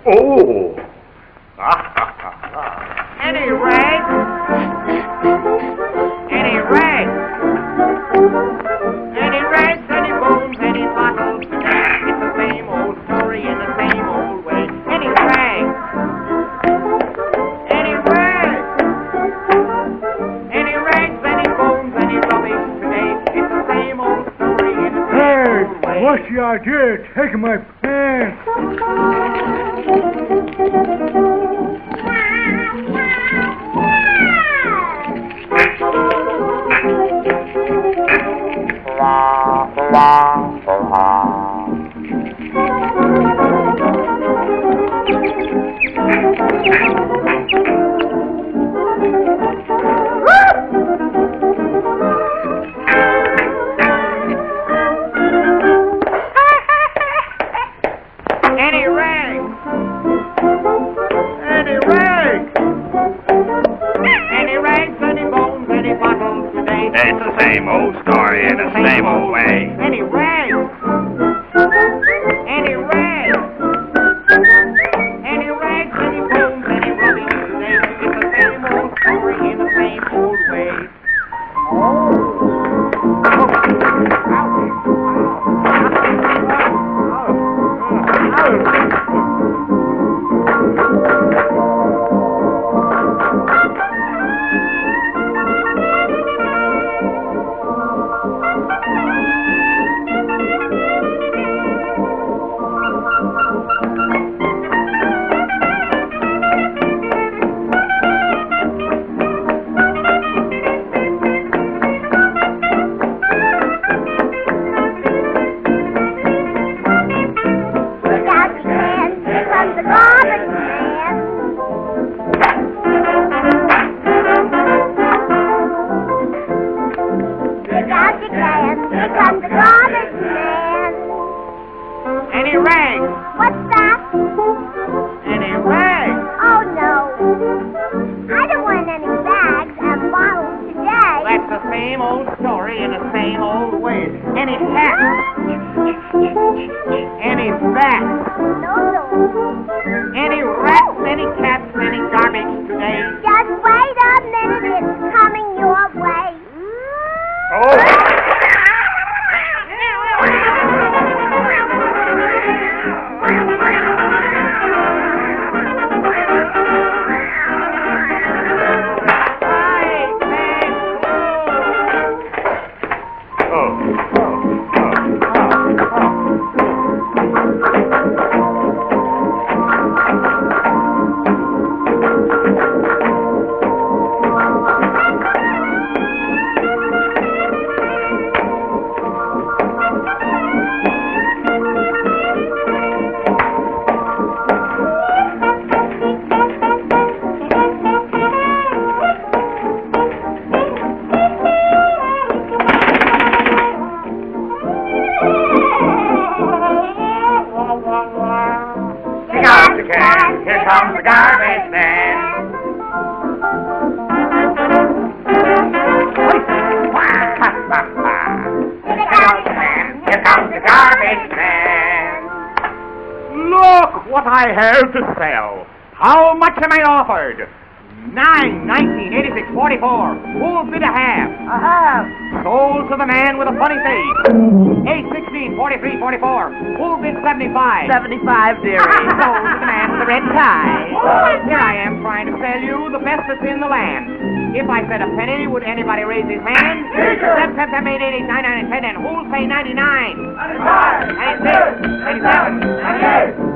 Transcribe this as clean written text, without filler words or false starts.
Oh. Any rags? Any rags? Any rags, any bones, any bottles? It's the same old story in the same old way. Any rags? Any rags? Any rags, any bones, any rubbish today? It's the same old story in the same old way. What's the idea of taking my pants? Any rags? Any rags? Any rags, any bones, any bottles today? It's the same old story in the same old way. Any rags? Any rags? Any rags, any bones, any rubbish today? It's the same old story in the same old way. Any rags? What's that? Any rags? Oh, no. I don't want any bags and bottles today. That's the same old story in the same old way. Any hats? Any bats? No. Any rats? Any cats? Any garbage today? Just wait a minute. It's coming your way. Here comes the garbage man. Here comes the garbage man. Look what I have to sell. How much am I offered? 9, 19, 86, 44. Who'll bid a half? A half. Sold to the man with a funny face. 8, 16, 43, 44. Who'll bid 75? 75, dearie. Sold to the man with the red tie. Here I am trying to sell you the best that's in the land. If I said a penny, would anybody raise his hand? 7, 10, 8, 8, 9, 9, and 10, and who'll say 99? 95. 96, 97, 98.